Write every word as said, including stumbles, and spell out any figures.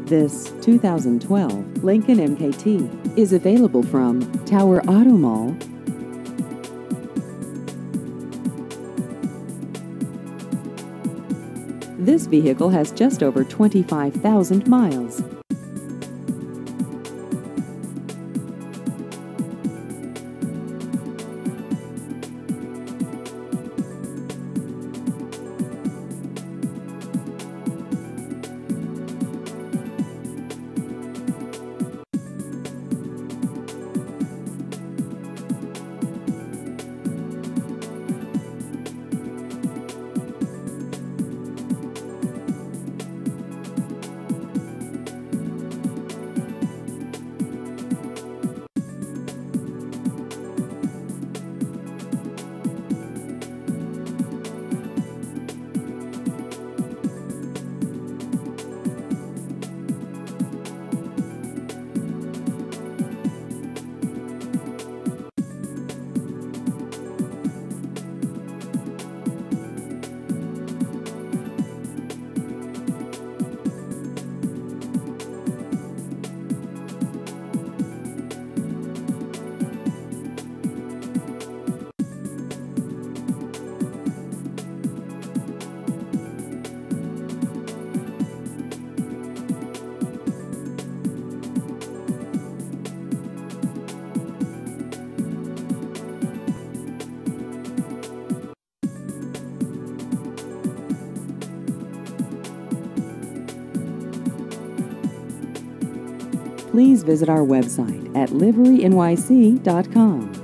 This two thousand twelve Lincoln M K T is available from Tower Auto Mall. This vehicle has just over twenty-five thousand miles. Please visit our website at livery N Y C dot com.